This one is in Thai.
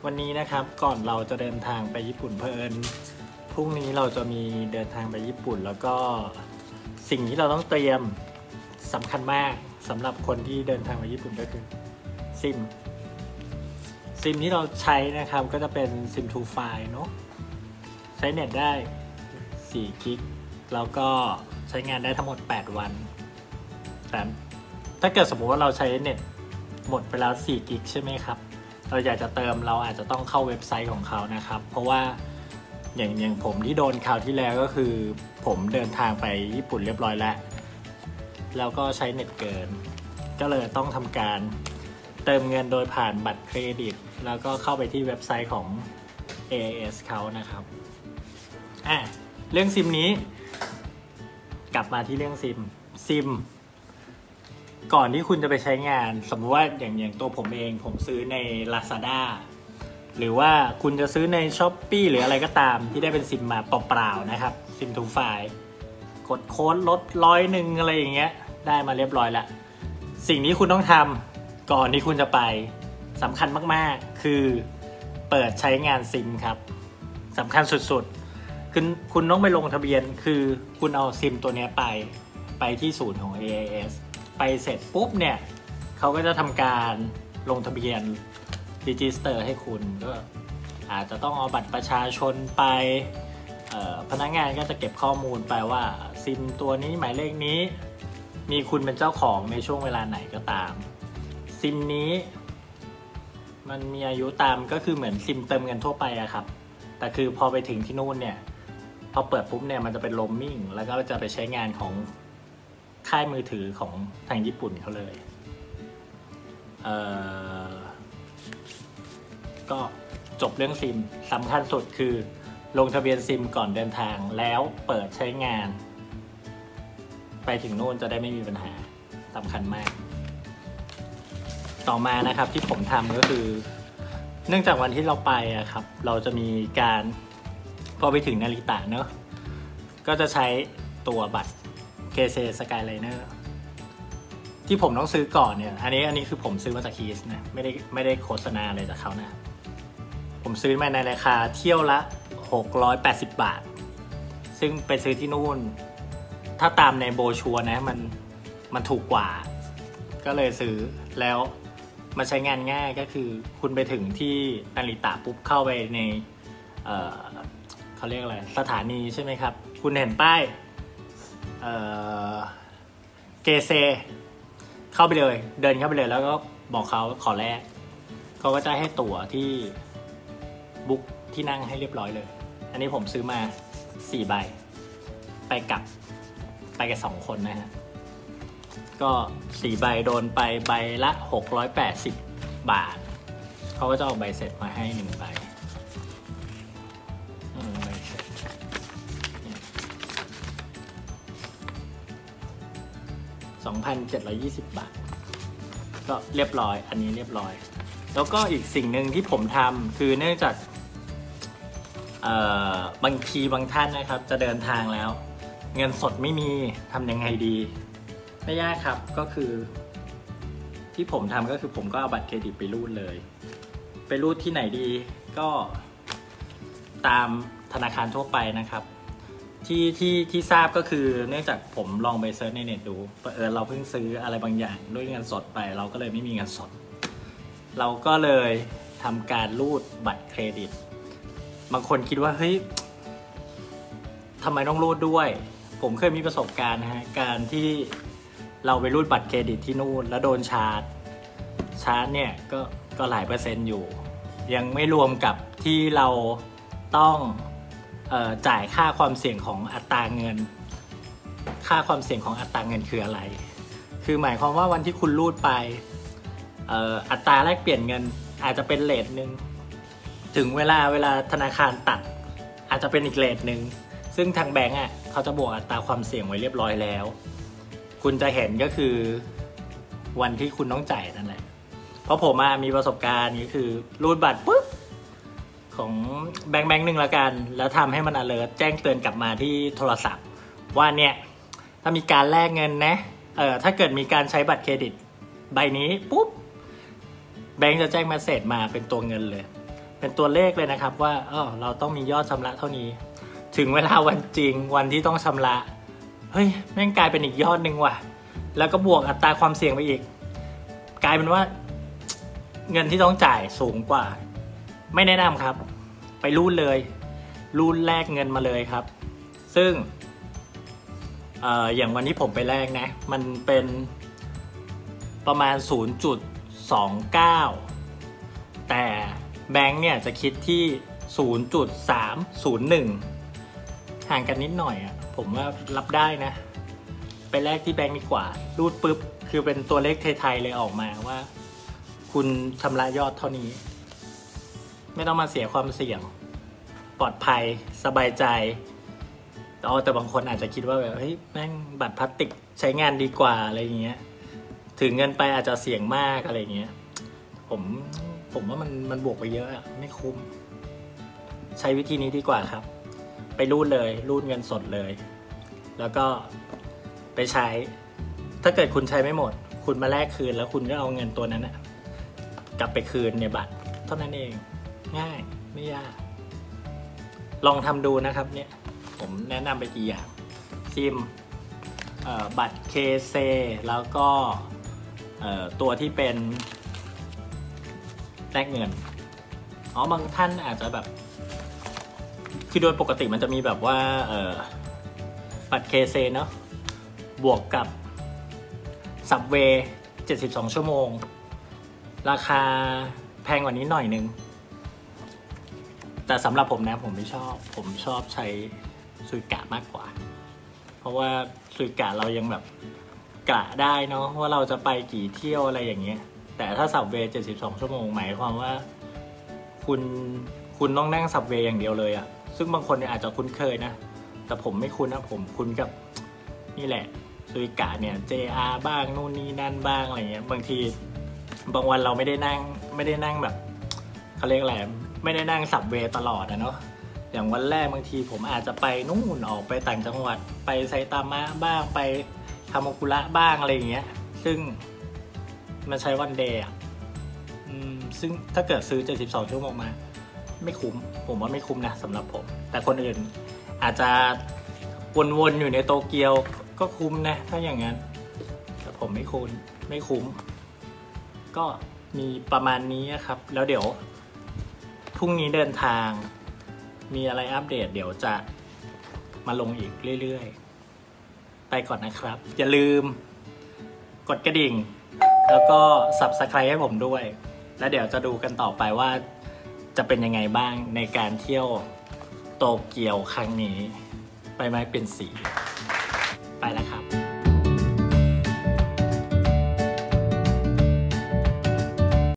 วันนี้นะครับก่อนเราจะเดินทางไปญี่ปุ่นเพอิญพรุ่งนี้เราจะมีเดินทางไปญี่ปุ่นแล้วก็สิ่งที่เราต้องเตรียมสำคัญมากสำหรับคนที่เดินทางไปญี่ปุ่นก็คือซิมที่เราใช้นะครับก็จะเป็นซิม 2 ไฟล์เนาะใช้เน็ตได้4 กิกแล้วก็ใช้งานได้ทั้งหมด8 วันแต่ถ้าเกิดสมมุติว่าเราใช้เน็ตหมดไปแล้ว4 กิกใช่ไหมครับเราอยากจะเติมเราอาจจะต้องเข้าเว็บไซต์ของเขานะครับเพราะว่าอย่างผมที่โดนคราวที่แล้วก็คือผมเดินทางไปญี่ปุ่นเรียบร้อยแล้วก็ใช้เน็ตเกินก็เลยต้องทำการเติมเงินโดยผ่านบัตรเครดิตแล้วก็เข้าไปที่เว็บไซต์ของ AIS เขานะครับเรื่องซิมนี้กลับมาที่เรื่องซิมก่อนที่คุณจะไปใช้งานสมมติว่าอย่างตัวผมเองผมซื้อใน Lazada หรือว่าคุณจะซื้อใน Shopee หรืออะไรก็ตามที่ได้เป็นซิมมาเปล่าๆนะครับซิม 2 ไฟล์กดโค้ดลด100อะไรอย่างเงี้ยได้มาเรียบร้อยแล้วสิ่งนี้คุณต้องทำก่อนที่คุณจะไปสำคัญมากๆคือเปิดใช้งานซิมครับสำคัญสุดๆคุณต้องไปลงทะเบียนคือคุณเอาซิมตัวนี้ไปที่ศูนย์ของ AIS ไปเสร็จปุ๊บเนี่ยเขาก็จะทำการลงทะเบียนรีจิสเตอร์ให้คุณก็อาจจะต้องเอาบัตรประชาชนไปพนักงานก็จะเก็บข้อมูลไปว่าซิมตัวนี้หมายเลขนี้มีคุณเป็นเจ้าของในช่วงเวลาไหนก็ตามซิมนี้มันมีอายุตามก็คือเหมือนซิมเติมเงินทั่วไปอะครับแต่คือพอไปถึงที่นู่นเนี่ยพอเปิดปุ๊บเนี่ยมันจะเป็นโรมมิ่งแล้วก็จะไปใช้งานของค่ายมือถือของทางญี่ปุ่นเขาเลยก็จบเรื่องซิมสำคัญสุดคือลงทะเบียนซิมก่อนเดินทางแล้วเปิดใช้งานไปถึงโน่นจะได้ไม่มีปัญหาสำคัญมากต่อมานะครับที่ผมทำก็คือเนื่องจากวันที่เราไปอะครับเราจะมีการพอไปถึงนาริตะเนอะก็จะใช้ตัวบัตรเคเซสกายไลเนอร์ที่ผมต้องซื้อก่อนเนี่ยอันนี้คือผมซื้อมาจากคีสนะไม่ได้โฆษณาอะไรจากเขานะผมซื้อมาในราคาเที่ยวละ680 บาทซึ่งไปซื้อที่นู่นถ้าตามในโบชัวนะมันถูกกว่าก็เลยซื้อแล้วมาใช้งานง่ายก็คือคุณไปถึงที่นาริตะปุ๊บเข้าไปในเขาเรียกอะไรสถานีใช่ไหมครับคุณเห็นป้ายเกเซเข้าไปเลยเดินเข้าไปเลยแล้วก็บอกเขาขอแลกเขาก็จะให้ตั๋วที่บุ๊กที่นั่งให้เรียบร้อยเลยอันนี้ผมซื้อมา4 ใบไปกับ2 คนนะฮะก็4 ใบโดนไปใบละ680 บาทเขาก็จะเอาใบเสร็จมาให้1 ใบใบเสร็จ2,720 บาทก็เรียบร้อยอันนี้เรียบร้อยแล้วก็อีกสิ่งหนึ่งที่ผมทำคือเนื่องจากบางทีบางท่านนะครับจะเดินทางแล้วเงินสดไม่มีทำยังไงดีไม่ยากครับก็คือที่ผมทำก็คือผมก็เอาบัตรเครดิตไปรูดเลยไปรูดที่ไหนดีก็ตามธนาคารทั่วไปนะครับที่ทราบก็คือเนื่องจากผมลองไปเซิร์ชในเน็ตดูเราเพิ่งซื้ออะไรบางอย่างด้วยเงินสดไปเราก็เลยไม่มีเงินสดเราก็เลยทำการรูดบัตรเครดิตบางคนคิดว่าเฮ้ยทำไมต้องรูดด้วยผมเคยมีประสบการณ์นะฮะการที่เราไปรูดบัตรเครดิตที่นู่นแล้วโดนชาร์จเนี่ยก็หลายเปอร์เซ็นต์อยู่ยังไม่รวมกับที่เราต้องจ่ายค่าความเสี่ยงของอัตราเงินค่าความเสี่ยงของอัตราเงินคืออะไรคือหมายความว่าวันที่คุณรูดไปอัตราแลกเปลี่ยนเงินอาจจะเป็นเรทนึงถึงเวลาธนาคารตัดอาจจะเป็นอีกเรทนึงซึ่งทางแบงก์เขาจะบวกอัตราความเสี่ยงไว้เรียบร้อยแล้วคุณจะเห็นก็คือวันที่คุณต้องจ่ายนั่นแหละเพราะผมมีประสบการณ์ก็คือรูดบัตรปุ๊บของแบงก์หนึ่งละกันแล้วทำให้มัน alert แจ้งเตือนกลับมาที่โทรศัพท์ว่าเนี่ยถ้ามีการแลกเงินนะถ้าเกิดมีการใช้บัตรเครดิตใบนี้ปุ๊บแบงก์จะแจ้งเมสเสจมาเป็นตัวเงินเลยเป็นตัวเลขเลยนะครับว่าเราต้องมียอดชำระเท่านี้ถึงเวลาวันจริงวันที่ต้องชำระเฮ้ยแม่งกลายเป็นอีกยอดหนึ่งว่ะแล้วก็บวกอัตราความเสี่ยงไปอีกกลายเป็นว่าเงินที่ต้องจ่ายสูงกว่าไม่แนะนำครับไปรูดเลยรูดแลกเงินมาเลยครับซึ่งอย่างวันนี้ผมไปแลกนะมันเป็นประมาณ 0.29 แต่แบงค์เนี่ยจะคิดที่ 0.301 ห่างกันนิดหน่อยอ่ะผมว่ารับได้นะไปแลกที่แบงค์ดีกว่ารูดปุ๊บคือเป็นตัวเลขไทยๆเลยออกมาว่าคุณชำระยอดเท่านี้ไม่ต้องมาเสียความเสี่ยงปลอดภัยสบายใจแต่บางคนอาจจะคิดว่าแบบเฮ้ยแม่งบัตรพลาสติกใช้งานดีกว่าอะไรอย่างเงี้ยถึงเงินไปอาจจะเสี่ยงมากอะไรเงี้ยผมว่ามันบวกไปเยอะอะไม่คุ้มใช้วิธีนี้ดีกว่าครับไปรูดเลยรูดเงินสดเลยแล้วก็ไปใช้ถ้าเกิดคุณใช้ไม่หมดคุณมาแลกคืนแล้วคุณก็เอาเงินตัวนั้นนะกลับไปคืนในบัตรเท่านั้นเองง่ายไม่ยากลองทำดูนะครับเนี่ยผมแนะนำไปกี่อย่างซิมบัตรเคเซแล้วก็ตัวที่เป็นแลกเงินบางท่านอาจจะแบบคือโดยปกติมันจะมีแบบว่าบัตรเคเซเนาะบวกกับซับเวย์72 ชั่วโมงราคาแพงกว่านี้หน่อยนึงแต่สำหรับผมนะผมชอบใช้ซุยกะมากกว่าเพราะว่าซุยกะเรายังแบบกะได้เนาะว่าเราจะไปกี่เที่ยวอะไรอย่างเงี้ยแต่ถ้าซับเวย์72 ชั่วโมงหมายความว่าคุณต้องนั่งซับเวย์อย่างเดียวเลยอะซึ่งบางคนเนี่ยอาจจะคุ้นเคยนะแต่ผมไม่คุ้นนะผมคุ้นกับนี่แหละซุยกะเนี่ย JR บ้างนู่นนี่นั่นบ้างอะไรเงี้ยบางทีบางวันเราไม่ได้นั่งแบบเขาเรียกอะไรไม่ได้นั่งซับเวย์ตลอดนะเนาะอย่างวันแรกบางทีผมอาจจะไปนู่นออกไปต่างจังหวัดไปไซตามะบ้างไปทาโมกุระบ้างอะไรอย่างเงี้ยซึ่งมันใช้วันเดย์ซึ่งถ้าเกิดซื้อ72 ชั่วโมงมาไม่คุ้มผมว่าไม่คุ้มนะสำหรับผมแต่คนอื่นอาจจะวนๆอยู่ในโตเกียวก็คุ้มนะถ้าอย่างนั้นแต่ผมไม่คุ้มก็มีประมาณนี้ครับแล้วเดี๋ยวพรุ่งนี้เดินทางมีอะไรอัปเดตเดี๋ยวจะมาลงอีกเรื่อยๆไปก่อนนะครับอย่าลืมกดกระดิ่งแล้วก็ Subscribe ให้ผมด้วยแล้วเดี๋ยวจะดูกันต่อไปว่าจะเป็นยังไงบ้างในการเที่ยวโตเกียวครั้งนี้ไปไม้เป็นสีไปแล้วครับ